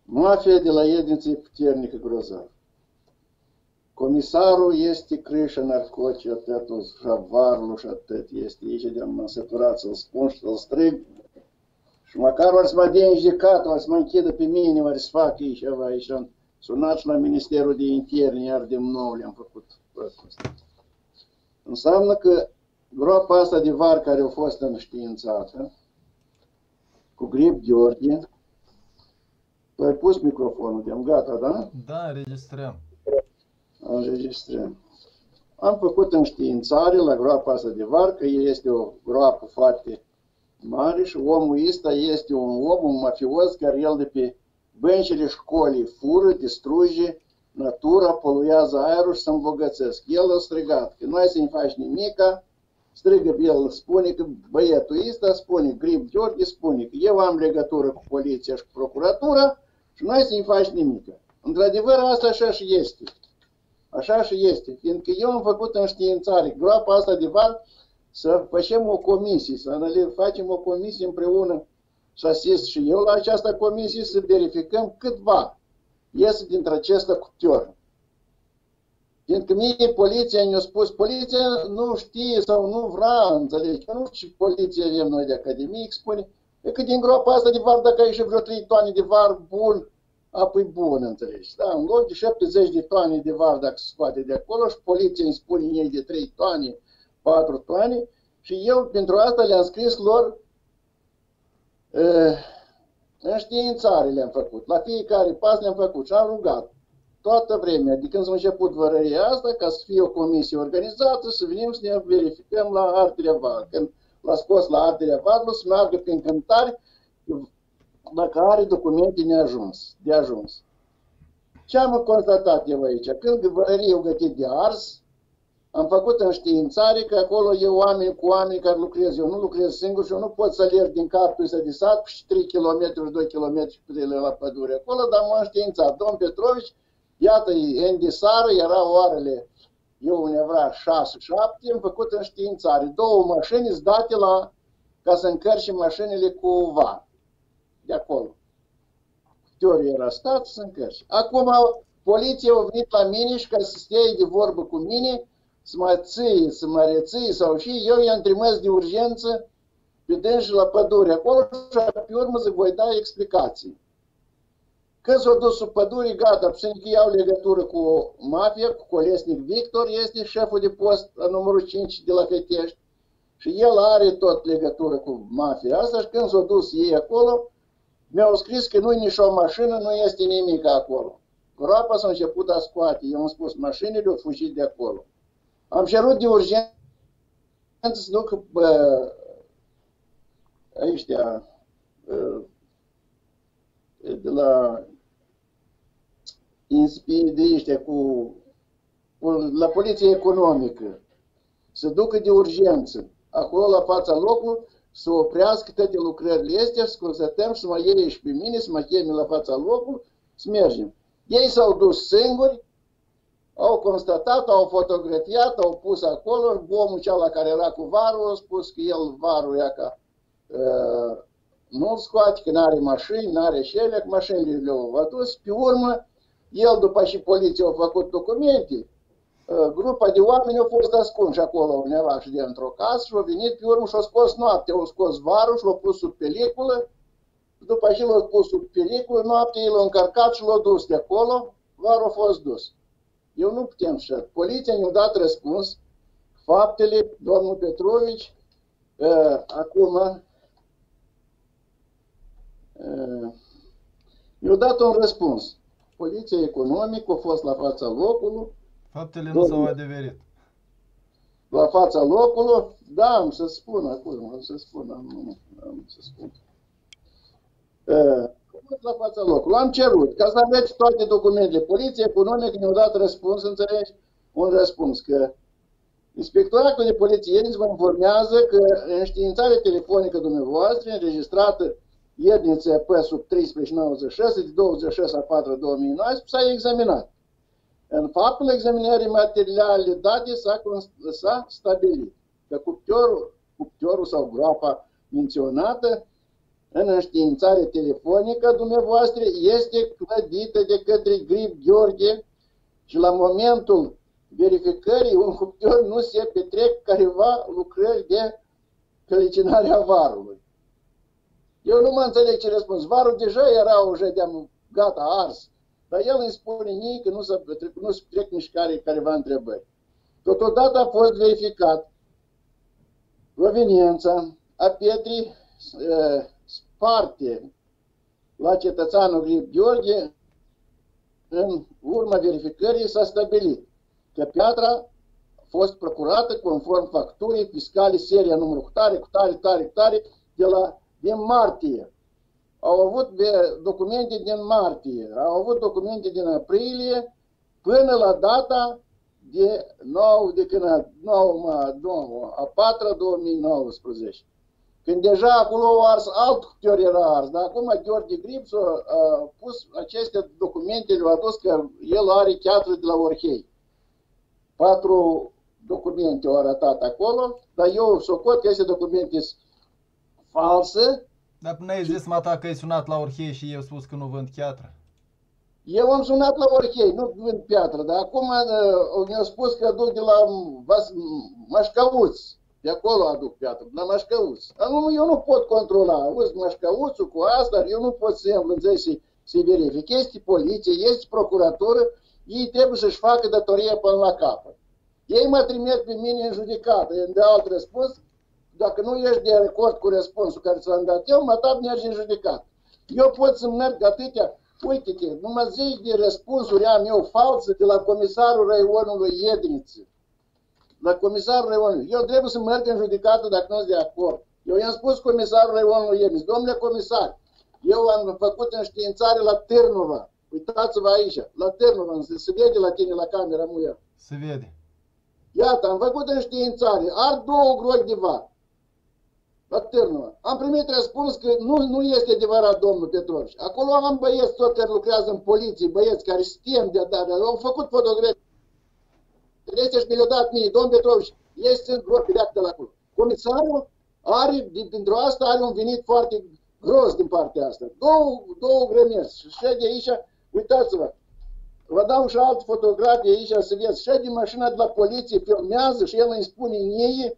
Mafia de la Iedniță e puternică, grozav. Comisarul este crâșă narcotici, atât javarul și atât este aici de am săturat să-l spun și să-l strig. Și măcar ori să mă dea în judecată, ori să mă închidă pe mine, ori să fac ei ceva aici. Am sunat și la Ministerul de Interne, iar de nou le-am făcut ăsta. Înseamnă că groapa asta de var care a fost înștiințată, cu Grip Gheorghe, tu ai pus microfonul, de-am gata, da? Da, înregistrăm. Înregistrăm. Am făcut înștiințare la groapa asta de var, că este o groapă foarte mare și omul ăsta este un mafios care el de pe băncile școlii fură, distruge natura, poluează aerul și se îmbogățesc. El a strigat că noi să-i faci nimica, strigă el, spune că băietul ăsta spune, Grip Gheorghe spune că eu am legătură cu poliția și cu procuratura și noi să-i faci nimica. Într-adevăr, asta așa și este. Așa și este, fiindcă eu am făcut înștiințare, groapa asta de var, să facem o comisie, să facem o comisie împreună și asist și eu la această comisie să verificăm câtva iese dintre acesta cuptor. Fiindcă mie poliția ne-a spus, poliția nu știe sau nu vrea, înțelegi, că nu știu ce poliție avem noi de academie, spune, e că din groapa asta de var, dacă ai și vreo 3 toane de var bun, apoi bun, înțelegi. Da, în loc de 70 de toane de var dacă se scoate de acolo și poliția îmi spune ei de 3 toane, 4 toane și eu pentru asta le-am scris lor înștiințare le-am făcut. La fiecare pas le-am făcut și am rugat toată vremea, de când s-a început vărăria asta, ca să fie o comisie organizată, să venim să ne verificăm la arderea var. Când l-a scos la arderea varului, să meargă prin cântari dacă are documente de ajuns. Ce am constatat eu aici? Când vărăria au gătit de ars, am făcut înștiințare că acolo e oameni cu oameni care lucrez. Eu nu lucrez singur și eu nu pot să alerg din capul ăsta de sat și 3 km, 2 km la pădure acolo, dar m-am înștiințat. Domn Petrovici, iată, în de sară, erau orele, eu undeva 6-7, am făcut înștiințare. 2 mașini date ca să încărce mașinile cu var. De acolo. Teoria era stat să încărce. Acum poliția a venit la mine și ca să stea de vorbă cu mine, să mă ții, să mă reții sau și eu i-am trimis de urgență pe dânsi la pădure acolo și pe urmă zic, voi da explicații. Când s-au dus sub pădure, gata, pentru că iau legătură cu mafia, cu colesnic Victor, este șeful de post numărul 5 de la Fetești și el are tot legătură cu mafia asta și când s-au dus ei acolo, mi-au scris că nu-i nici o mașină, nu este nimic acolo. Groapa s-a început a scoate. Eu am spus, mașinile au fugit de acolo. Am cerut de urgență să duc ăștia de la la poliția economică să ducă de urgență acolo la fața locului să oprească toate lucrările astea, să constatăm, să mă iei și pe mine, să mă cheme la fața locului, să mergem. Ei s-au dus singuri, au constatat, au fotografiat, au pus acolo, omul cealaltă care era cu varul a spus că el varul ia ca nu-l scoate, că n-are mașini, n-are șele, că mașinile le-au adus. Pe urmă, el după și poliția au făcut documente, grupa de oameni au fost ascunși acolo undeva și dintr-o casă și au venit pe urmă și au scos noaptea, au scos varul și l-au pus sub peliculă, după ce l-au pus sub peliculă, noaptea el l-a încărcat și l-a dus de acolo, varul a fost dus. Eu nu putem și poliția ne-a dat răspuns, faptele, domnul Petrovici, acum mi-a dat un răspuns. Poliția economică a fost la fața locului. Faptele nu s-au adeverit. La fața locului, da, am să spun acum, am să spun. La fața locului. Am cerut, ca să aveți toate documentele. Poliția economică ne-a dat răspuns, înțelegi? Un răspuns, că Inspectoratul de Poliție vă informează că înștiințarea telefonică dumneavoastră înregistrată Iedniță P sub 1396 de 26/4/2019 s-a examinat. În faptul examinării materiale date s-a stabilit că cuptorul sau groapa menționată în înștiințare telefonică dumneavoastră este clădită de către Grip Gheorghe și la momentul verificării un cuptor nu se petrec careva lucrări de călicinare a varului. Eu nu mă înțeleg ce răspuns. Varul deja era уже gata, ars, dar el îmi spune nici că nu se petrec nici careva întrebări. Totodată a fost verificat proveniența a pietrii sparte la cetățeanul Grip Gheorghe. În urma verificării s-a stabilit că piatra a fost procurată conform facturii fiscale seria numărul cu tare din martie. Au avut documente din martie, au avut documente din aprilie până la data de 9/4/2019. Când deja acolo au ars, alt cuptor era ars, dar acum Gheorghe Grip a pus aceste documente, le-a adus că el are chiatră de la Orhei. 4 documente au arătat acolo, dar eu socot că aceste documente sunt false. Dar până ai zis mata că ai sunat la Orhei și eu spus că nu vând chiatră? Eu am sunat la Orhei, nu vând piatră, dar acum mi-au spus că aduc de la Mașcăuț. De acolo aduc piatră, la Mașcăuț. Eu nu pot controla, auzi, Mașcăuțul cu asta, eu nu pot să-i învânzăi să-i verific. Este poliție, este procuratură, ei trebuie să-și facă datoria până la capăt. Ei mă trimit pe mine în judecată, de alt răspuns, dacă nu ești de acord cu răspunsul care ți l-am dat eu, mă mergi în judecată. Eu pot să merg atâtea, uite-te, numai 10 de răspunsuri am eu false de la comisarul raionului Iedniță. La comisarul raionului. Eu trebuie să merg în judecată dacă nu sunt de acord. Eu i-am spus comisarul raionului Iedniță, domnule comisar, eu am făcut înștiințare la Târnova. Uitați-vă aici, la Târnova, se vede la tine la camera muia. Se vede. Iată, am făcut înștiințare, ar 2 groi de var. La Târnova. Am primit răspuns că nu este adevărat, domnul Petrovici. Acolo am băieți tot care lucrează în poliție, băieți care știm de dar au făcut fotografii. Este și mi le-a dat mie, domnul Petrovici, este în gropi de la acolo. Comisarul are, dintr-o asta, are un venit foarte gros din partea asta. Două grămezi. Și de aici, uitați-vă, vă dau și altă fotografie aici să vedeți. Și de mașina de la poliție filmează și el îmi spune mie.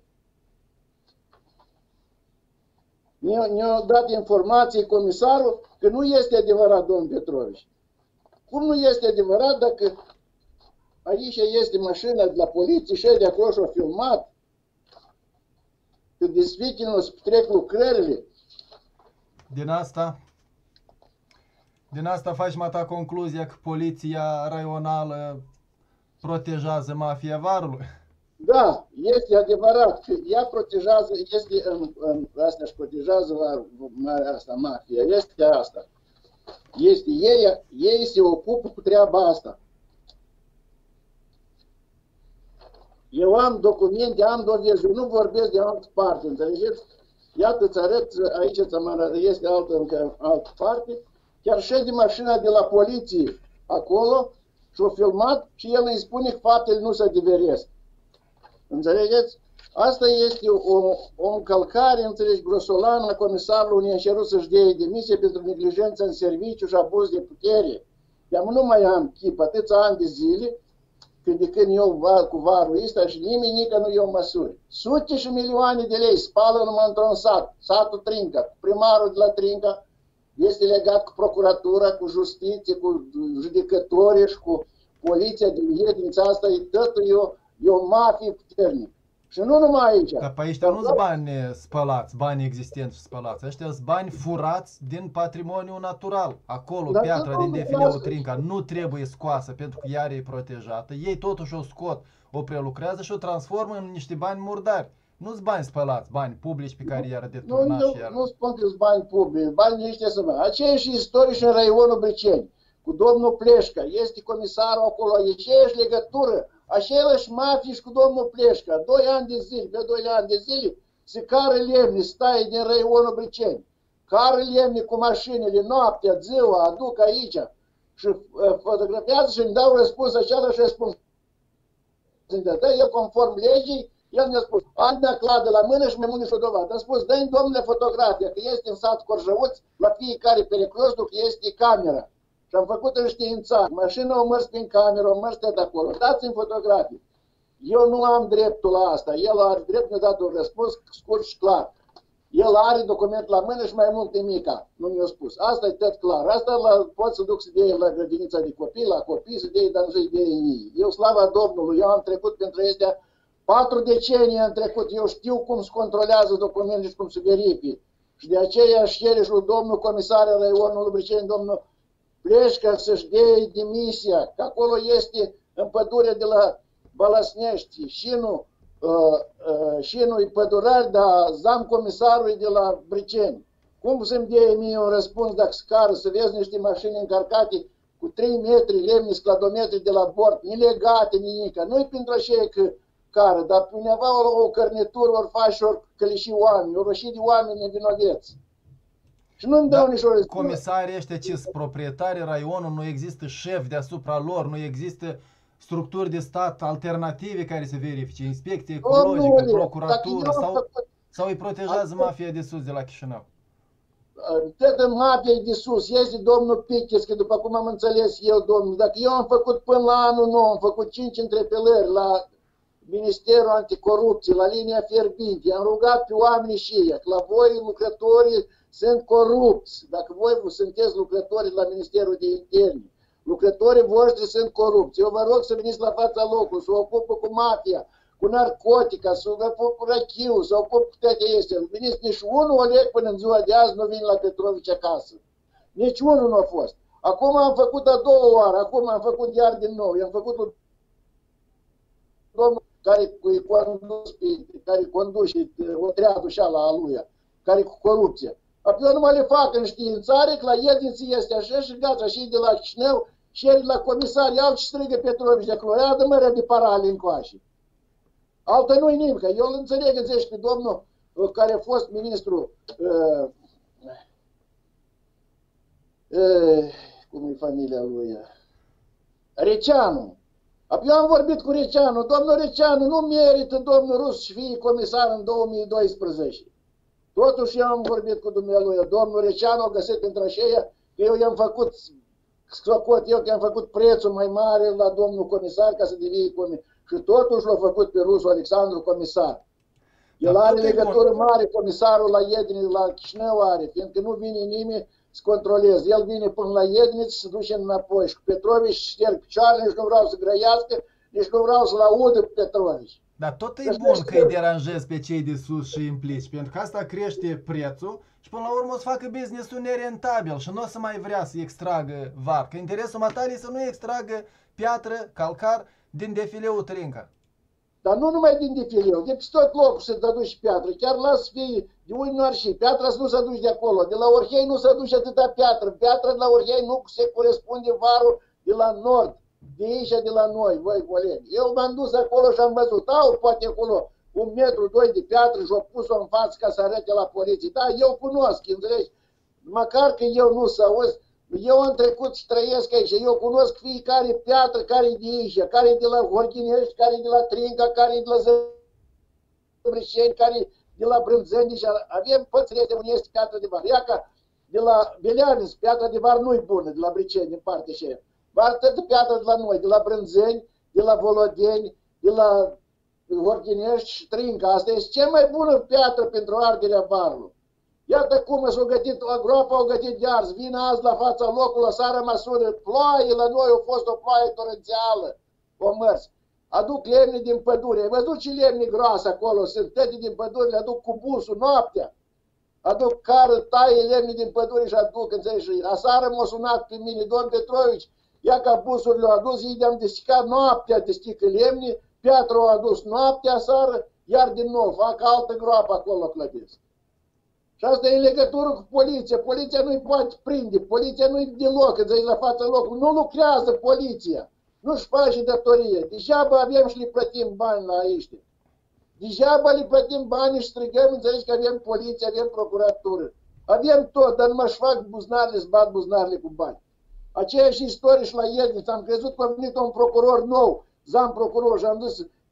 Ne-a dat informații comisarul că nu este adevărat, domnul Petrovici. Cum nu este adevărat dacă aici este mașina de la poliție și de acolo și-a filmat că действительно se petrec lucrările. Din asta faci mata concluzia că poliția raională protejează mafia varului? Da, este adevărat că ea protejează, este asta își protejează asta, mafia, este asta. Ei se ocupă cu treaba asta. Eu am documente, am dovezi, nu vorbesc de altă parte, înțelegeți? Iată, îți arăt, aici este altă parte, chiar și de mașina de la poliție acolo și-o filmat și el îi spune că faptele nu se adeveresc. Înțelegeți? Asta este o încălcare, înțelegi, grosolană a comisarului unde a cerut să-și dea demisie pentru neglijență în serviciu și abuz de putere. Dar nu mai am chip atâția ani de zile, de când eu cu varul ăsta și nimeni nică nu iau măsuri. Sute și milioane de lei spală numai într-un sat, satul Trinca. Primarul de la Trinca este legat cu procuratura, cu justiție, cu judecătorii și cu poliția din Iednița. Asta e totul e o mafie puternică. Și nu numai aici. Dar pe ăștia nu sunt bani spălați, bani existenți spălați. Ăștia sunt bani furați din patrimoniul natural. Acolo, piatra din defileu Trinca nu trebuie scoasă pentru că ea e protejată. Ei totuși o scot, o prelucrează și o transformă în niște bani murdari. Nu sunt bani spălați, bani publici pe care i-ar deturna și iar... Nu spun că sunt bani publici, bani niște să mă. Aceeași istorie și în raionul Briceni. Cu domnul Pleșca, este comisarul acolo, e aceeași legătură. Același mafii și cu domnul Pleșca, 2 ani de zile, pe 2 ani de zile, se cară lemne, stai din raionul Briceni, cară lemne cu mașinile, noaptea, ziua, aduc aici și fotografiază și îmi dau răspuns, același răspuns. Da, el conform legii El mi-a spus, am de cladă la mână și mi-a mână și o dovadă. Am spus, dă-mi domnule fotografia, că este în sat Corjăuț, la fiecare pereclostul că este camera. Și am făcut înștiințare. Mașina o mers prin cameră, o mers de acolo. Dați-mi fotografii. Eu nu am dreptul la asta. El are drept, mi-a dat un răspuns scurt și clar. El are document la mână și mai mult nimica. Nu mi-a spus. Asta e tot clar. Asta pot să duc să dea la grădinița de copii, la copii, să dea, dar nu să-i dea ei. Eu, slava Domnului, eu am trecut pentru astea 4 decenii am trecut. Eu știu cum se controlează documentele și cum se verifică. Și de aceea aș cere și lui domnul comisar al raionului Briceni, domnul Pleșca, să-și dea demisia. Că acolo este în pădure de la Balasnești, șinul pădurari, dar zam comisarului de la Briceni. Cum să-mi dea mie un răspuns dacă scară, să vezi niște mașini încărcate cu 3 metri lemni, scladometri de la bord, nelegate, nimica. Nu-i pentru așa că cară, dar pe undeva o cărnitură ori faci, ori căliși oameni, ori roșii de oameni nevinoveți. Și nu-mi dau nici o răspuns. Comisarii ăștia ce sunt proprietarii raionului, nu există șef deasupra lor, nu există structuri de stat alternative care să verifice, inspecție ecologică, procuratură sau îi protejează mafia de sus de la Chișinău? Tot mafia de sus este domnul Piches, că după cum am înțeles eu, domnul, dacă eu am făcut până la anul nou, am făcut 5 întrepelări la Ministerul Anticorupție, la linia fierbinte, am rugat pe oamenii și ei, că la voi lucrătorii sunt corupți, dacă voi sunteți lucrători la Ministerul de Interne, lucrătorii voștri sunt corupți. Eu vă rog să veniți la fața locului, să ocupă cu mafia, cu narcotica, să ocupă cu rachiu, să ocupă cu toate astea. Veniți, nici unul Oleg până în ziua de azi nu vine la Petrovici acasă. Nici unul nu a fost. Acum am făcut a doua oară, acum am făcut iar din nou. I-am făcut un domnul care conduce o treabă și ala lui, care cu corupție. Apoi eu nu mă le fac în științare, că la Edinții este așa și gata, și de la Chișinău, și el la comisar, iau și strigă Petrovici de acolo, ia dă-mă de parale încoace. Altă nu-i nimic, eu îl înțeleg, înțelegi, pe domnul care a fost ministru, cum e familia lui, Receanu. Apoi eu am vorbit cu Receanu, domnul Receanu nu merită domnul Rus să fie comisar în 2012. Totuși eu am vorbit cu dumnealui, domnul Receanu a găsit pentru aceea că eu i-am făcut, scocot eu că i-am făcut prețul mai mare la domnul comisar ca să devii comisar. Și totuși l-a făcut pe rusul Alexandru comisar. El are legătură mare, comisarul la Iediniță, la Chișinău are, fiindcă nu vine nimeni să controleze. El vine până la Iediniță și se duce înapoi. Și cu Petrovici șterg picioarele, nici nu vreau să grăiască, nici nu vreau să-l audă pe Petrovici. Dar tot e bun că îi deranjezi pe cei de sus și îi implici, pentru că asta crește prețul și până la urmă o să facă business-ul nerentabil și nu o să mai vrea să extragă var. Că interesul matale e să nu extragă piatră, calcar din defileul Trinca. Dar nu numai din defileu, de pe tot locul să te duci piatră, chiar las fie de unii nu ar și, piatra să nu se duci de acolo, de la Orhei nu se duce atâta piatră, piatra de la Orhei nu se corespunde varul de la nord, de aici de la noi, voi colegi. Eu m-am dus acolo și am văzut, au poate acolo 1 metru, 2 de piatră și-o pus-o în față ca să arate la poliție. Da, eu cunosc, înțelegi, măcar că eu nu să auzi, eu am trecut și trăiesc aici, eu cunosc fiecare piatră care e de aici, care e de la Horghinești, care e de la Trinca, care e de la Zăbrășeni, care e de la Brânzeni, și avem pățile de unde este piatra de var. Iaca de la Beleanis, piatra de var nu e bună, de la Briceni, din partea aceea. Var atât piatra de la noi, de la Brânzeni, de la Volodeni, de la Horghinești și Trinca. Asta este cea mai bună piatră pentru arderea varului. Iată cum s-au gătit, groapa au gătit de ars, vin azi la fața locului, la seara măsură, ploaie la noi, a fost o ploaie torențială, o mărs. Aduc lemne din pădure, ai văzut ce lemne groase acolo, sunt tăte din pădure, le aduc cu busul noaptea. Aduc cară, taie lemne din pădure și aduc, înțelegi, aseară m-a sunat pe mine, domn Petrovici, ia ca busul le-a adus, ei de-am desticat noaptea, destică lemne, piatra o adus noaptea, aseară, iar din nou, fac altă groapă acolo, clădesc. Și asta e în legătură cu poliția. Poliția nu-i poate prinde, poliția nu-i deloc, înțelegi, la fața locului. Nu lucrează poliția, nu-și face datorie. Degeaba avem și le plătim bani la aici. Degeaba le plătim bani și strigăm, înțelegi că avem poliție, avem procuratură. Avem tot, dar numai își fac buzunarele, îți bat buzunarele cu bani. Aceeași istorie și la Iedniță. Am crezut că a venit un procuror nou, zam procuror, și am zis,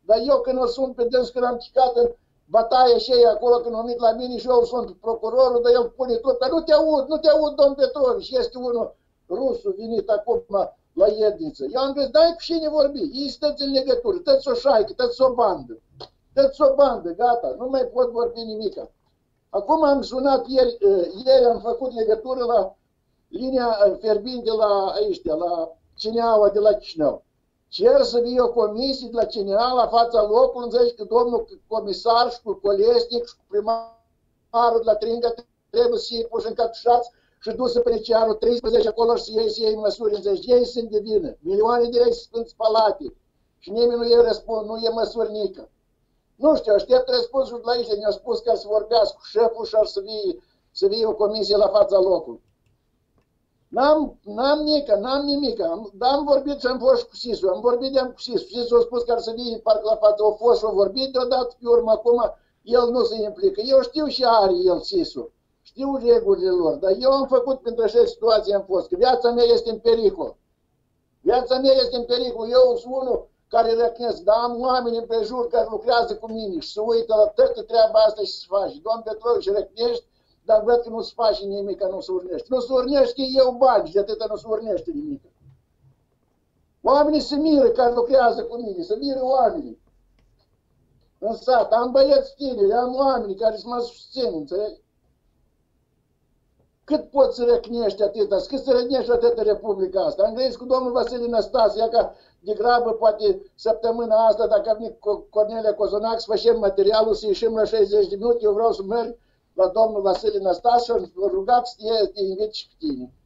Dar eu când o sun pe dâns, când am chicat în bătaie și ei acolo, când au venit la mine și eu sunt procurorul, dar el pune trupă, nu te aud, domn Petrovici, este unul rusul venit acum la Iedniță. Eu am zis, dai cu cine vorbi, ei stăți în legătură, tăți o șaică, tăți o bandă. Tăți o bandă, gata, nu mai pot vorbi nimica. Acum am sunat ieri am făcut legătură la linia fierbinte la Cineaua de la Chișinău. Cer să vie o comisie de la Cineaua la fața locului, înțelegi că domnul comisar și cu Colesnic și cu primarul de la Trinca trebuie să fie puși încătușați și dusă pe anul 13 acolo și să iei măsuri, înțelegi, ei sunt de vină. Milioane de lei sunt spălate și nimeni nu e răspund, nu e măsuri nică. Nu știu, aștept răspunsul de la aici, ne-au spus ca să vorbească cu șeful și să vie o comisie la fața locului. N-am nimic, am vorbit și am fost cu Sisu, am vorbit cu Sisu. Sisu a spus că ar să vie parcă la față, au fost și au vorbit deodată, pe urmă acum el nu se implică. Eu știu și are el Sisu, știu regulile lor, dar eu am făcut pentru așa situație am fost, că viața mea este în pericol. Viața mea este în pericol, eu sunt unul care răcnesc, dar am oameni împrejur care lucrează cu mine și se uită la toată treaba asta și se face. Domn Petrovici, răcnești, dar văd că nu se face nimic, că nu se urnește. Nu se urnește, eu bani și de atâta nu se urnește nimic. Oamenii se miră care lucrează cu mine, se miră oamenii. În sat, am băieți tineri, am oameni care să mă susțin, înțelegi? Cât poți să răcnești atâta, cât să răcnești atâta Republica asta? Am gândit cu domnul Vasile Năstase, ia ca de grabă, poate săptămâna asta, dacă a venit Cornelia Cozonac, să facem materialul, să ieșim la 60 de minute, eu vreau să merg la domnul Vasile Năstase și l-am rugat să te invit și pe tine.